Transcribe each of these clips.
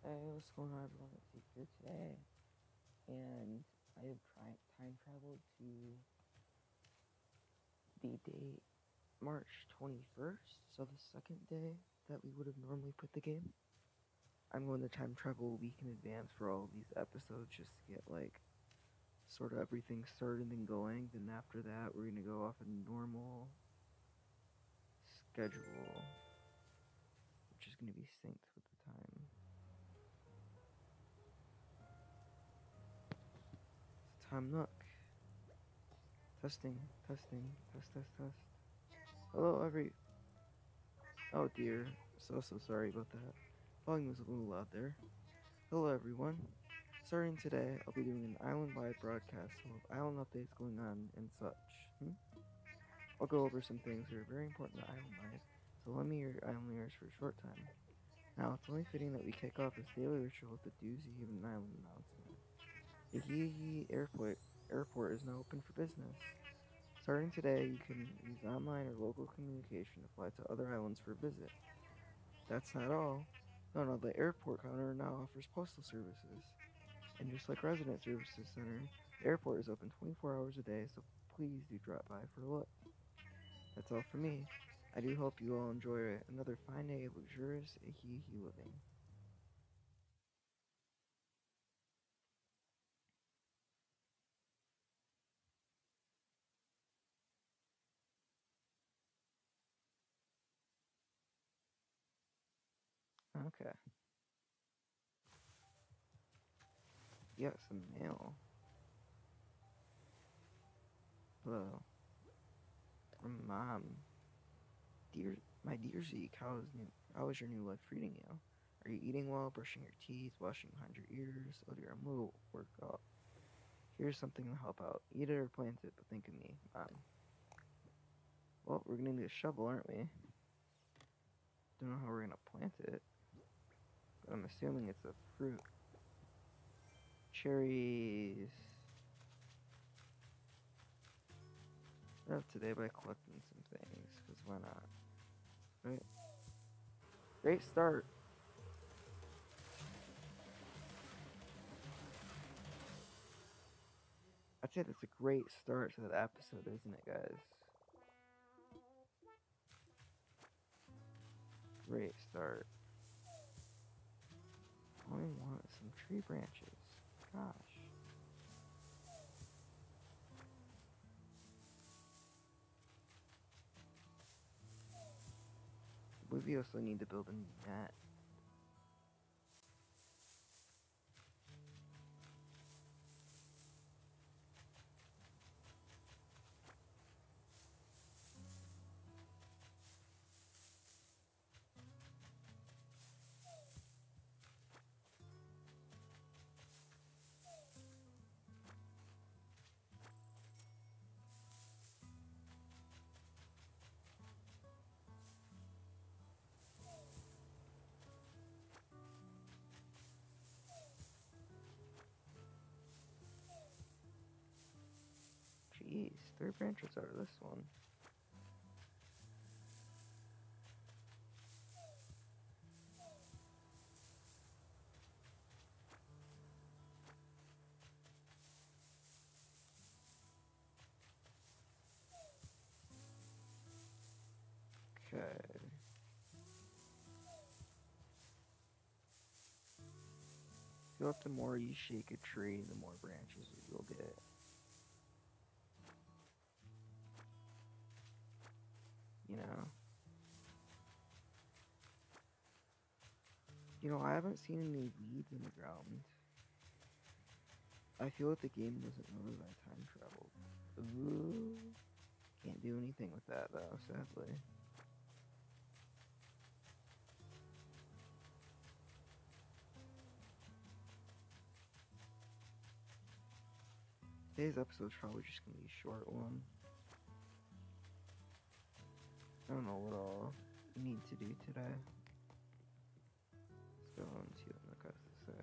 Hey, what's going on, everyone? It's Zeke here today, and I have time traveled to the date March 21st, so the second day that we would have normally put the game. I'm going to time travel a week in advance for all of these episodes just to get, like, sort of everything started and going. Then after that, we're going to go off a normal schedule, which is going to be synced with the time. It's Time Nook. Testing, test, test. Hello, Oh dear, so sorry about that. Volume was a little loud there. Hello everyone. Starting today, I'll be doing an island-wide broadcast full of island updates going on and such. I'll go over some things that are very important to island life, so lend me your island ears for a short time. Now, it's only fitting that we kick off this daily ritual with the doozy of an island announcement. The Hihi Airport is now open for business. Starting today, you can use online or local communication to fly to other islands for a visit. That's not all. No, the airport counter now offers postal services. And just like Resident Services Center, the airport is open 24 hours a day, so please do drop by for a look. That's all for me. I do hope you all enjoy another fine day of luxurious Ihihi living. Okay. Yes, some mail. Hello. From Mom. My dear Zeke, how is your new life treating you? Are you eating well, brushing your teeth, washing behind your ears? Oh dear, I'm a little worked up. Here's something to help out. Eat it or plant it, but think of me, Mom. Well, we're gonna need a shovel, aren't we? Don't know how we're gonna plant it, but I'm assuming it's a fruit. Cherries. Start off today by collecting some things, because why not? Right? Great start. I'd say that's a great start to the episode, isn't it, guys? Great start. All we want is some tree branches. Gosh. We also need to build a new net. Jeez, 3 branches out of this one. Okay. I feel like the more you shake a tree, the more branches you'll get. You know? I haven't seen any weeds in the ground. I feel like the game doesn't know that I time traveled. Ooh. Can't do anything with that though, sadly. Today's episode's probably just gonna be a short one. I don't know what all we need to do today. Let's go and see what Nook has to say.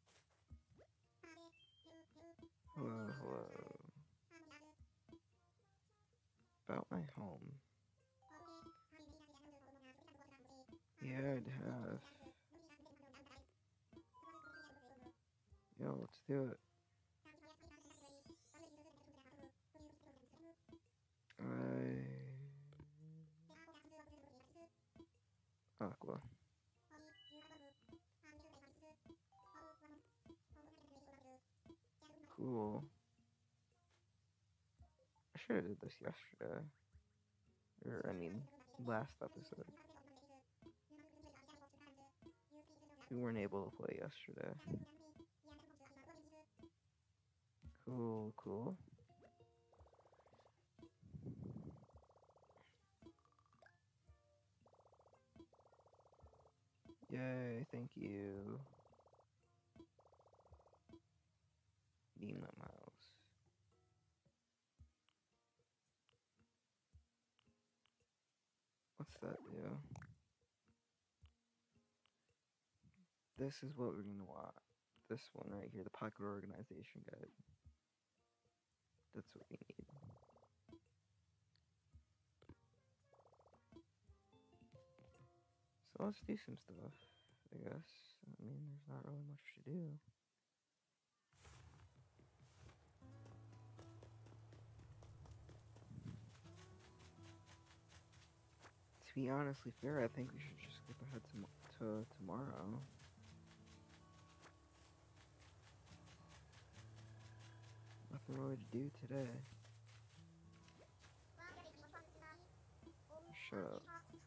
Hello. About my home. Yeah, I'd have. Yo, let's do it. Aqua. Cool. I should have did this yesterday. Or, I mean, last episode. We weren't able to play yesterday. Cool, cool. Yay, thank you. Beam that mouse. What's that do? This is what we're gonna want. This one right here, the Pocket Organization Guide. That's what we need. So let's do some stuff, I guess. I mean, there's not really much to do. To be honestly fair, I think we should just skip ahead to tomorrow. Nothing really to do today. Shut up.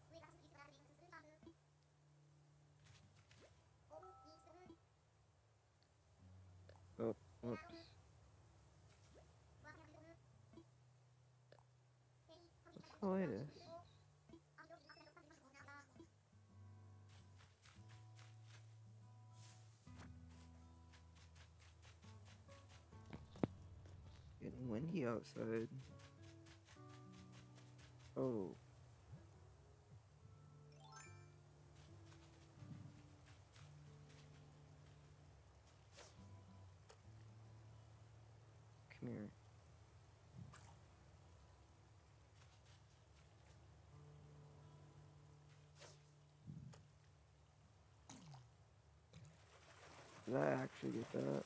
Oh, oops. What's the latest? Getting windy outside. Oh. Come here. Did I actually get that?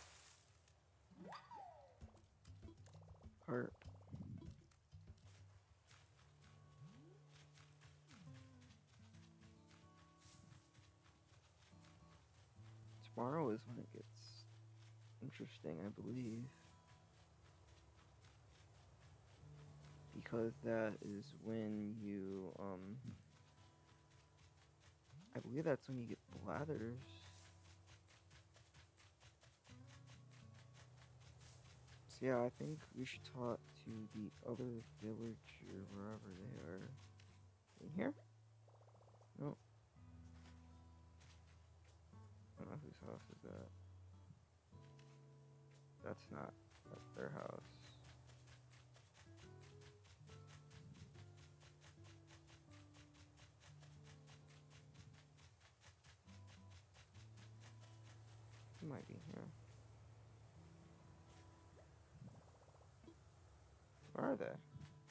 Part. Tomorrow is when it gets interesting, I believe. Because that is when you, I believe that's when you get blathers. So yeah, I think we should talk to the other village or wherever they are. In here? No. I don't know whose house is that. That's not. That's their house. He might be here. Where are they?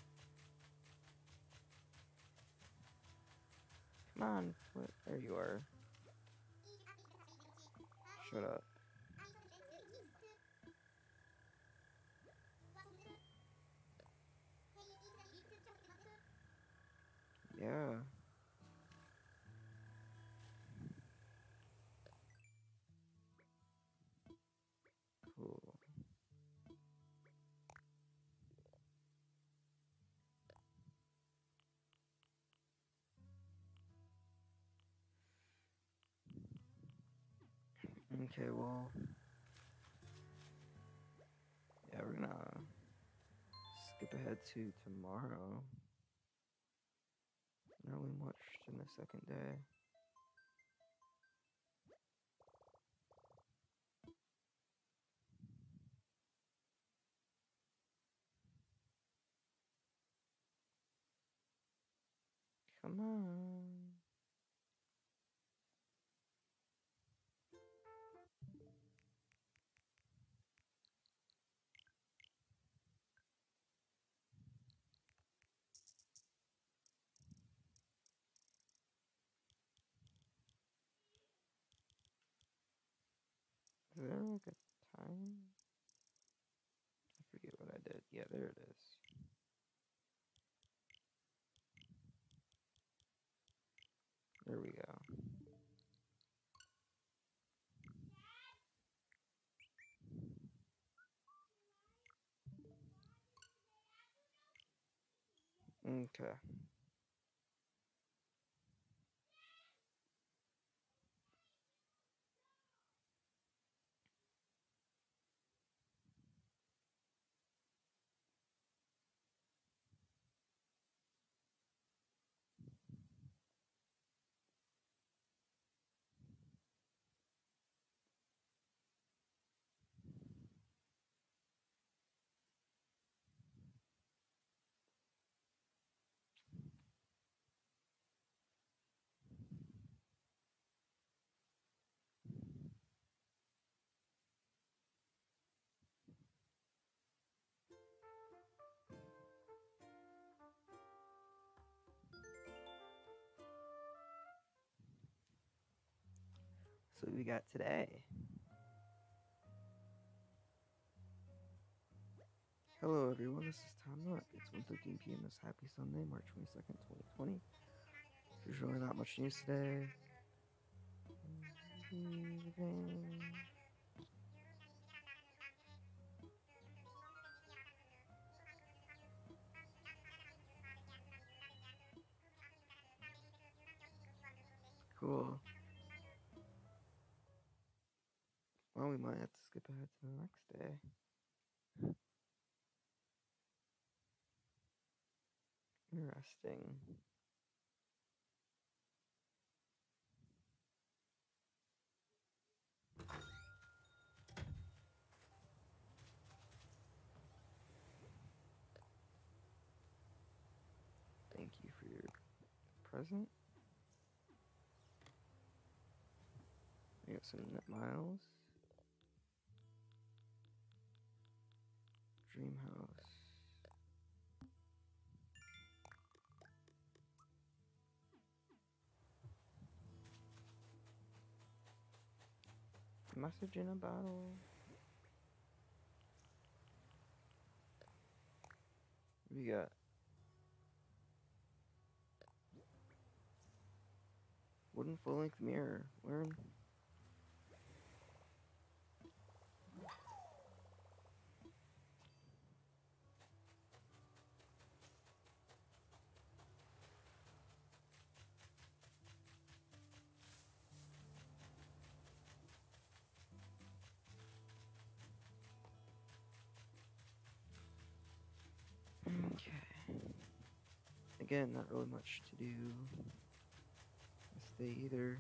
Come on. What? There you are. Shut up. Yeah. Cool. Okay, well. Yeah, we're gonna skip ahead to tomorrow. Not really much in the second day. Come on. Is there like a time? I forget what I did. Yeah, there it is. There we go. Okay. So we got today. Hello everyone, this is Tom Nook. It's 1:13 p.m. this happy Sunday, March 22nd, 2020. There's really not much news today. Cool. Well, we might have to skip ahead to the next day. Interesting. Thank you for your present. We got some net miles. Dream house. Message in a bottle. We got wooden full-length mirror. Learn. Okay. Again, not really much to do this day either.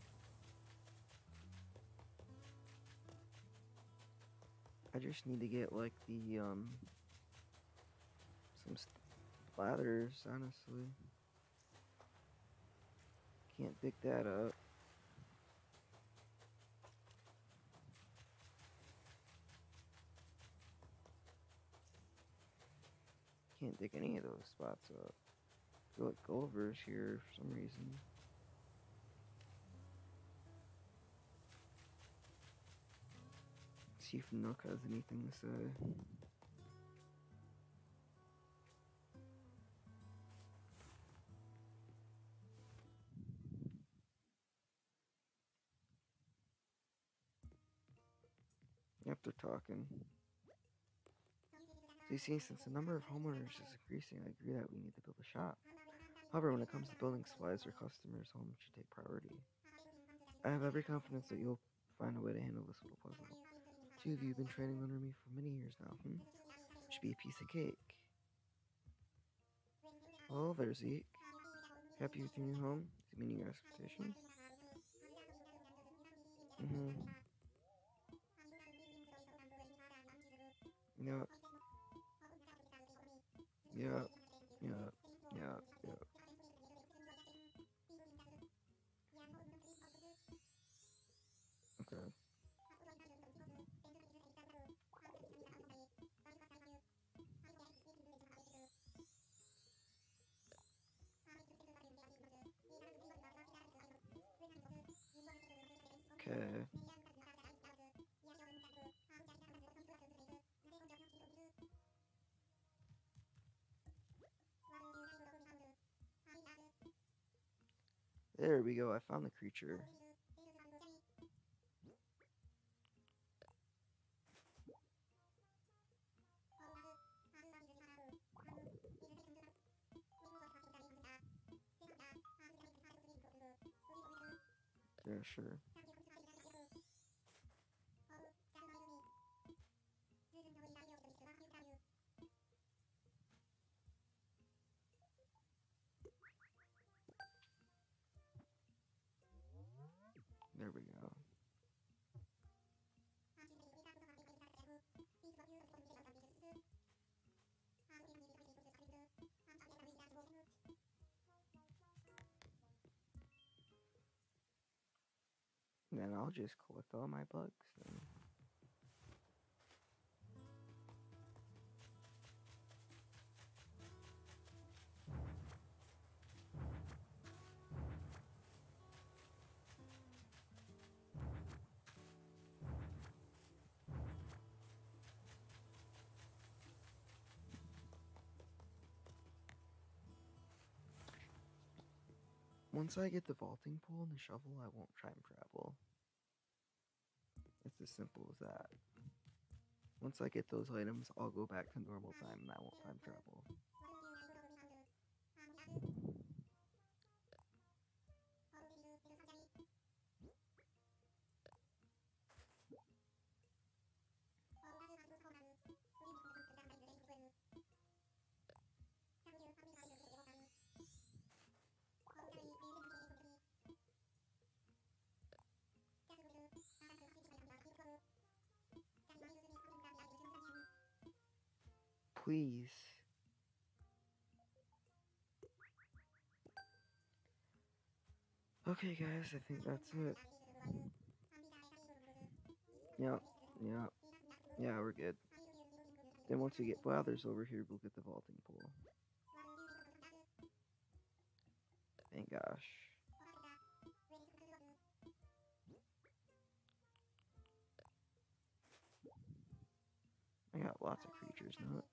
I just need to get like the some ladders, honestly. Can't pick that up. Can't dig any of those spots up. I feel like Gulliver's here for some reason. See if Nook has anything to say. After talking. So you see, since the number of homeowners is increasing, I agree that we need to build a shop. However, when it comes to building supplies, our customers' homes should take priority. I have every confidence that you'll find a way to handle this little puzzle. Two of you have been training under me for many years now, Should be a piece of cake. Hello there, Zeke. Happy with your new home? Is it meeting your expectations? Yep. Yep. Yep. Yep. Yep. Okay. Okay. There we go, I found the creature. Yeah, sure. There we go. Then I'll just collect all my bugs. And... Once I get the vaulting pole and the shovel, I won't time travel. It's as simple as that. Once I get those items, I'll go back to normal time and I won't time travel. Please. Okay, guys, I think that's it. Yep, yep. Yeah, we're good. Then once we get Blathers over here, we'll get the vaulting pole. Thank gosh. I got lots of creatures now.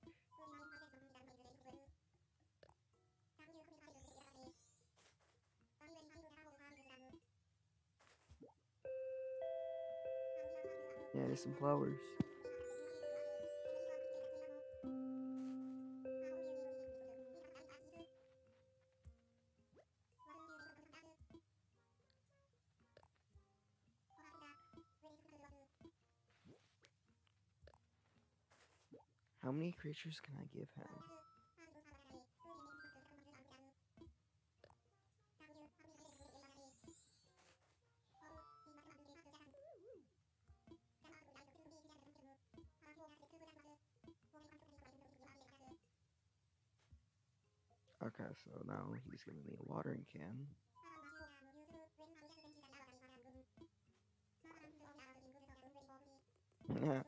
Yeah, there's some flowers. How many creatures can I give him? Okay, so now he's giving me a watering can. Yeah.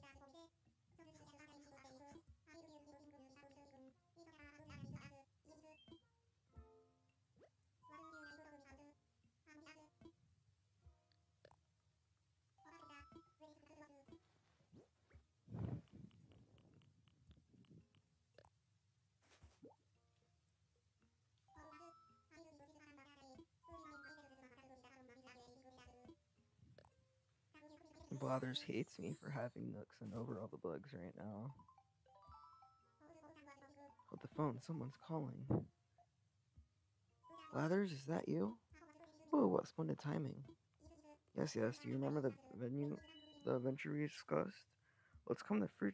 Blathers hates me for having nooks and over all the bugs right now. Hold the phone, someone's calling. Blathers, is that you? Oh, what splendid timing. Yes, do you remember the adventure we discussed? Let's come to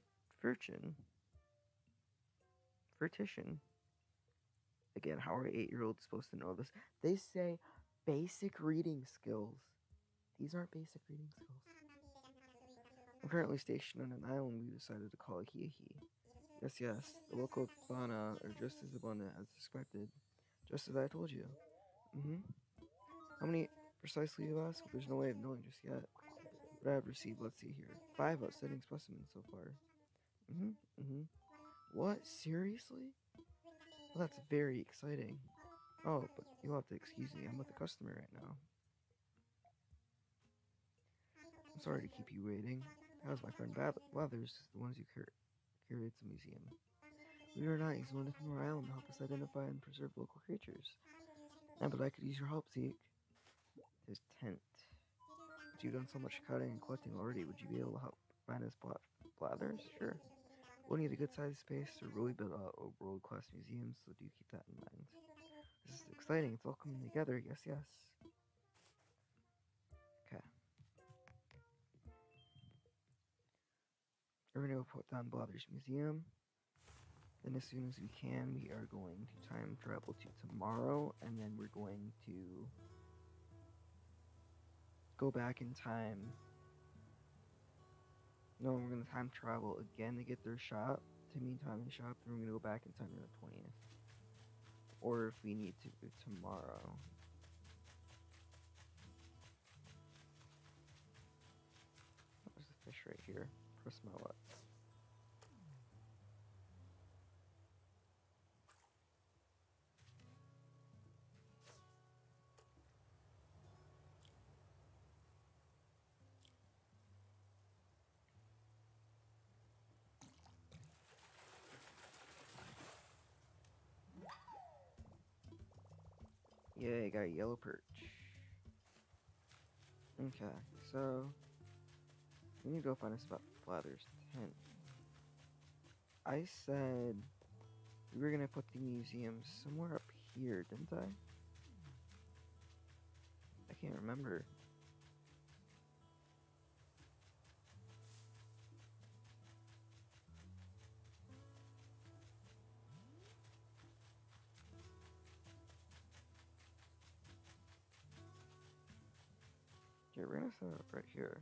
Furtition. Again, how are 8-year-olds supposed to know this? They say basic reading skills. These aren't basic reading skills. I'm currently stationed on an island we decided to call Hihi. Yes, the local fauna are just as abundant as expected. Just as I told you. How many precisely you asked? There's no way of knowing just yet. What I have received, let's see here. 5 outstanding specimens so far. What? Seriously? Well, that's very exciting. Oh, but you'll have to excuse me. I'm with a customer right now. I'm sorry to keep you waiting. How's my friend Blathers, the ones you curate the museum? We are nice. Want to come to our island to help us identify and preserve local creatures. Yeah, but I could use your help, Zeke. His tent. You've done so much cutting and collecting already. Would you be able to help find us blathers? Sure. We'll need a good sized space to really build a world class museum, so do keep that in mind. This is exciting. It's all coming together. Yes, yes. Okay. We're gonna go put down Blathers Museum. Then as soon as we can, we are going to time travel to tomorrow, and then we're going to go back in time. No, we're gonna time travel again to get their shop, to meantime in the shop, then we're gonna go back in time to the 20th. Or if we need to tomorrow. There's the fish right here. Press my luck. Yay, got a yellow perch. Okay, so we need to go find a spot for Blathers' tent. I said we were gonna put the museum somewhere up here, didn't I? I can't remember. Okay, we're gonna set it up right here.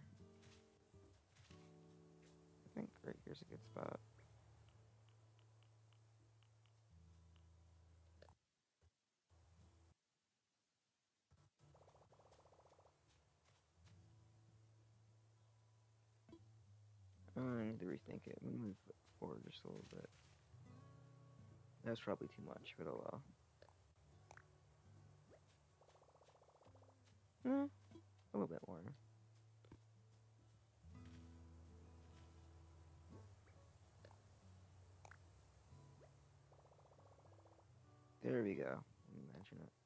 I think right here's a good spot. I need to rethink it. Move it forward just a little bit. That's probably too much, but oh well. A little bit more. There we go. Imagine it.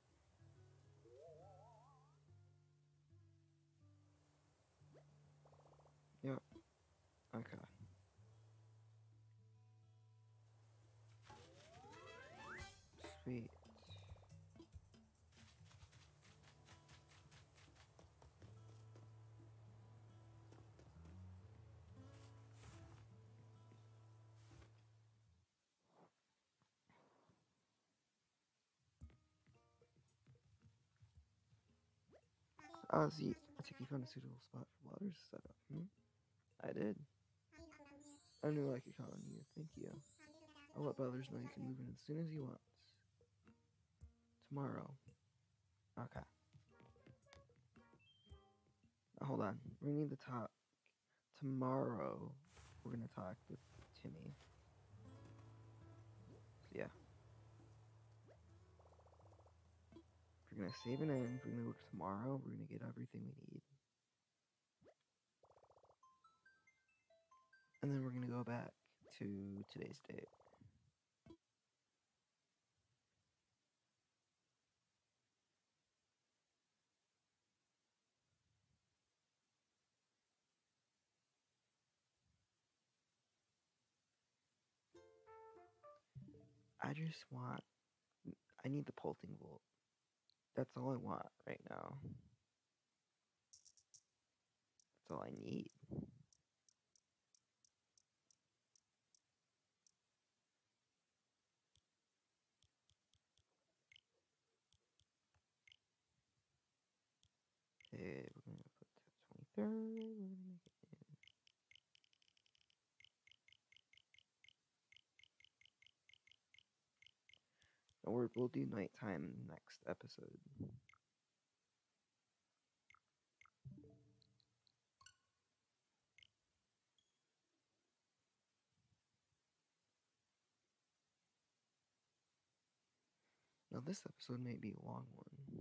Yep. Okay. Sweet. Zeke, I think you found a suitable spot for Blathers to set up. I did. I knew I could count on you. Thank you. I'll let Blathers know you can move in as soon as he wants. Tomorrow. Okay. Hold on. We need to talk. Tomorrow, we're gonna talk with Timmy. So, yeah. We're gonna save an end. We're gonna go tomorrow. We're gonna get everything we need. And then we're gonna go back to today's date. I just want. I need the pulsing volt. That's all I want right now. That's all I need. Okay, we're gonna put that 23rd. We're gonna make it in. Or we'll do nighttime next episode. Now this episode may be a long one.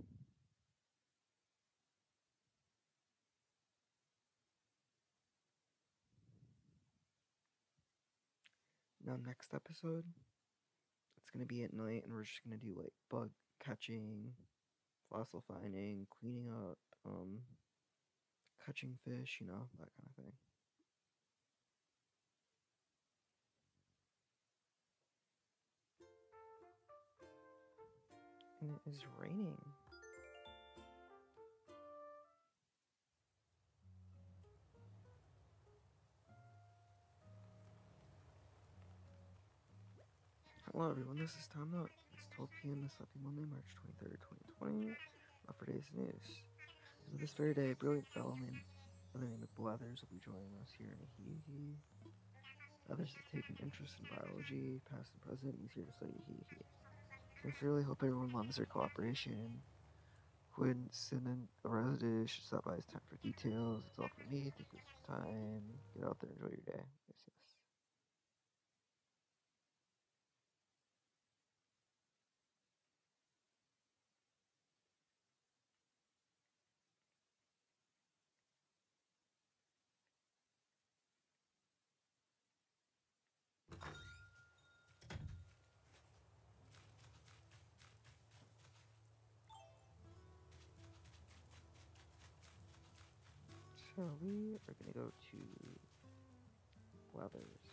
Now next episode, it's gonna be at night, and we're just gonna do like bug catching, fossil finding, cleaning up, catching fish, you know, that kind of thing. And it is raining. Hello everyone, this is Tom Nook. It's 12 p.m. this happy Monday, March 23rd, 2020. Now for today's news. So this very day, a brilliant fellow named by the name of Blathers will be joining us here in Ahihi. Others have taken interest in biology, past and present, and he's here to study Ahihi. Sincerely hope everyone loves their cooperation. Coincident resident should stop by his tent for details. It's all for me. Take this time. Get out there, enjoy your day. Yes, yes. So we are gonna go to Blathers.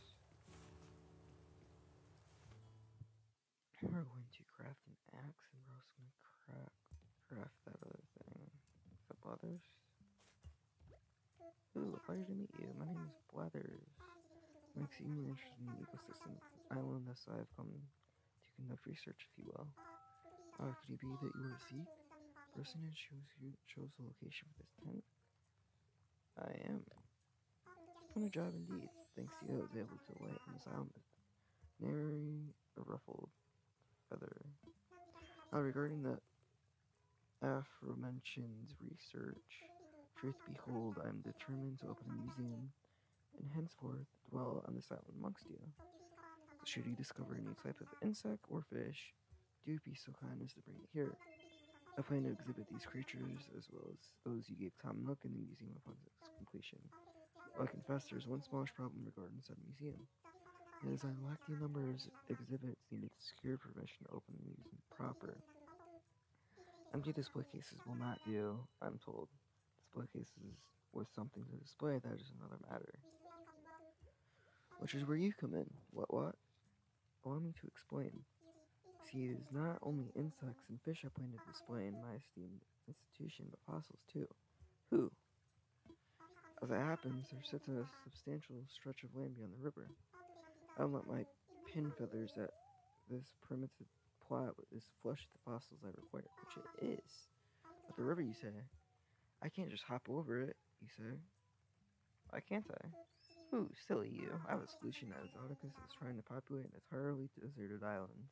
We're going to craft an axe, and we're also gonna craft that other thing. The Blathers. Ooh, a pleasure to meet you. My name is Blathers. I'm exceedingly interested in the ecosystem of this island, thus I have come to conduct research, if you will. Could it be that you are Zeke? Person who chose the location for this tent? I am. What a job indeed. Thanks to you, I was able to light on this island with nary a ruffled feather. Regarding the aforementioned research, truth behold, I am determined to open a museum and henceforth dwell on this island amongst you. So should you discover any type of insect or fish, do be so kind as to bring it here. I plan to exhibit these creatures as well as those you gave Tom Nook in the museum upon its completion. I confess there is one smallish problem regarding said museum. It is I lack the number of exhibits needed to secure permission to open the museum proper. Empty display cases will not do, I'm told. Display cases with something to display, that is another matter. Which is where you come in. What? Allow me to explain. See, it is not only insects and fish I plan to display in my esteemed institution, but fossils too. Who? As it happens, there sits a substantial stretch of land beyond the river. I don't let my pin feathers at this primitive plot is flush with the fossils I require, which it is. But the river, you say? I can't just hop over it, you say. Why can't I? Ooh, silly you. I have a solution as Odicus is trying to populate an entirely deserted island.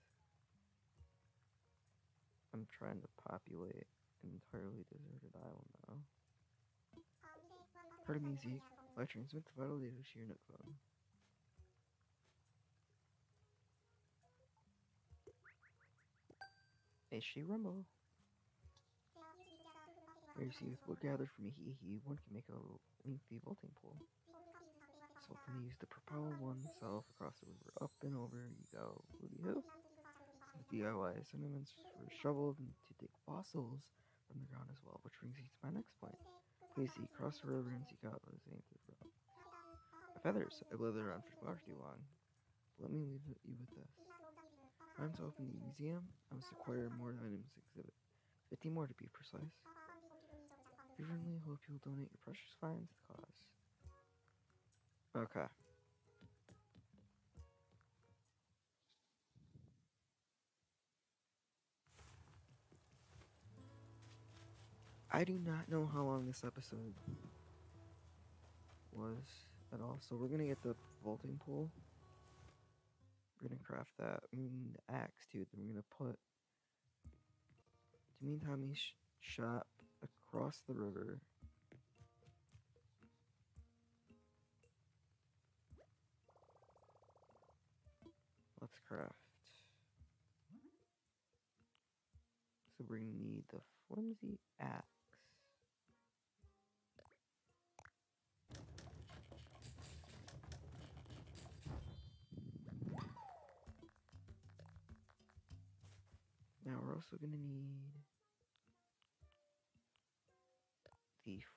I'm trying to populate an entirely deserted island now. Pardon me, Zeke. I transmit the vital data to your Nook phone. Is she Rumble? Here you see with wood gathered from Ahihi, one can make a lengthy vaulting pole. So can use the propel oneself across the river, up and over you go. Woody-hoo. Some DIY sentiments for shovel to dig fossils from the ground as well, which brings you to my next point. Please Zeke, cross the river and seek out those ancient rocks. My feathers, I've lived around for far too long. Let me leave you with this. Time to open the museum, I must acquire more items to exhibit. 50 more to be precise. Fervently hope you'll donate your precious finds to the cause. Okay. I do not know how long this episode was at all, so we're gonna get the vaulting pole. We're gonna craft that. We need the axe too. Then we're gonna put Timmy and Tommy's shop across the river. Let's craft. So we're gonna need the flimsy axe. Now we're also gonna need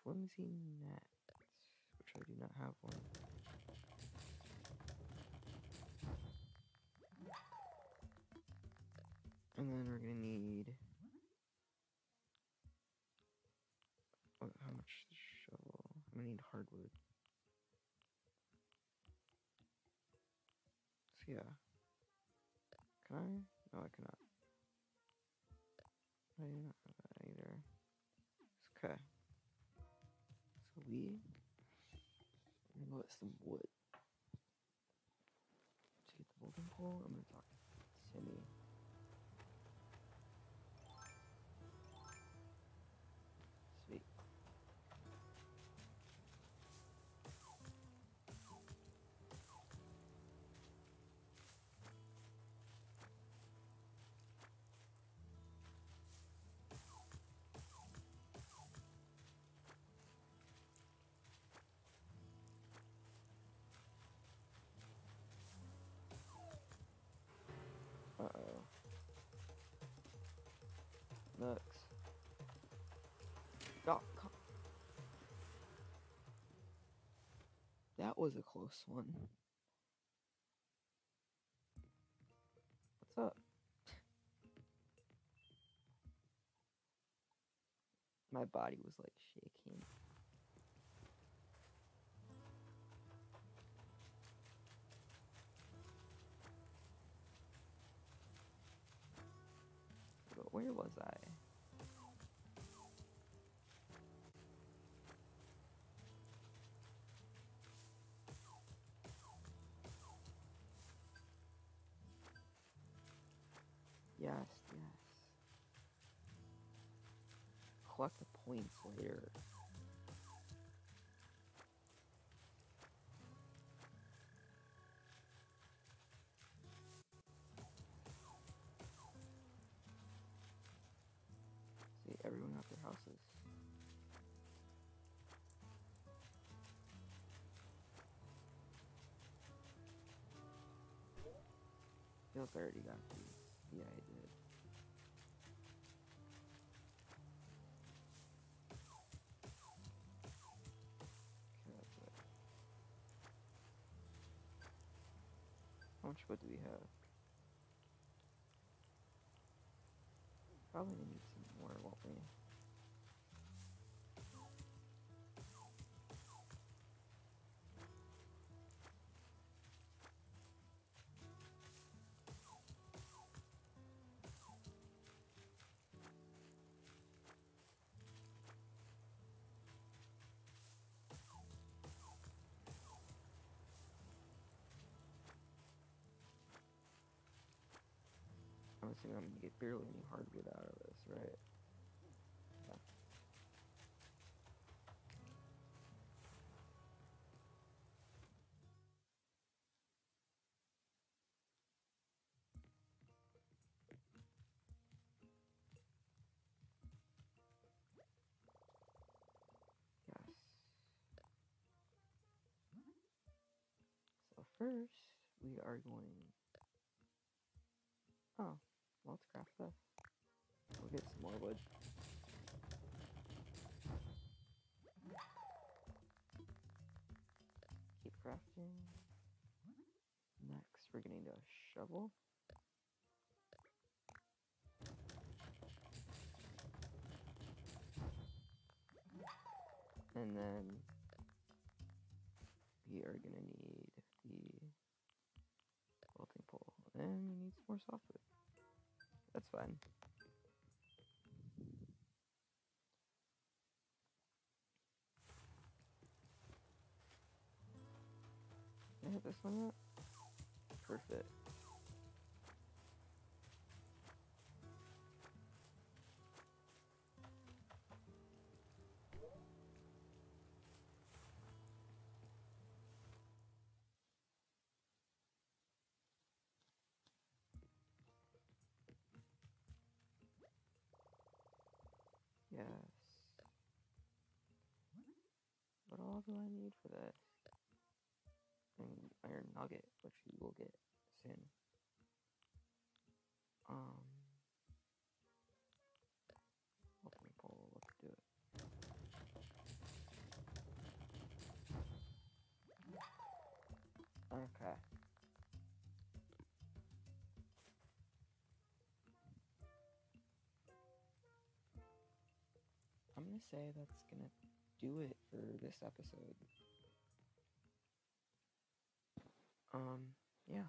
flimsy net, which I do not have one. And then we're gonna need how much shovel? I'm gonna need hardwood. So yeah. Can I? No, I cannot. I do not have that either. Okay. So we I'm gonna go get some wood. To get the building pole, I'm gonna talk to Timmy. Sweet. Uh-oh. Nux. Oh, that was a close one. What's up? My body was like shaking. But where was I? Yes, yes. Collect the points later. See, everyone got their houses. I feel like I already got these. Yeah, I did. Okay, that's it. How much wood do we have? Probably need some more, won't we? I'm assuming I'm gonna get barely any hardwood out of this, right? Yeah. Yes. So first, we are going... Oh, well, let's craft this. We'll get some more wood. Keep crafting. Next, we're gonna need a shovel. And then we are gonna need the quilting pole. And we need some more softwood. That's fine. Can I hit this one yet? Perfect. Yes. What all do I need for this? I need iron nugget, which we will get soon. Quilting pole, let's do it. Okay. I'm gonna say that's gonna do it for this episode. Yeah.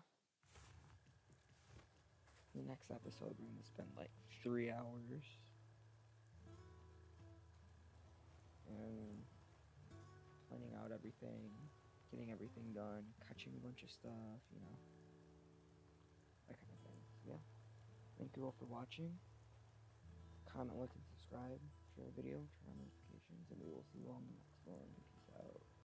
The next episode, we're gonna spend like 3 hours and planning out everything, getting everything done, catching a bunch of stuff, you know, that kind of thing. So, yeah. Thank you all for watching. Comment, like, and subscribe. Share the video, turn on notifications, and we will see you all in the next one. Peace out.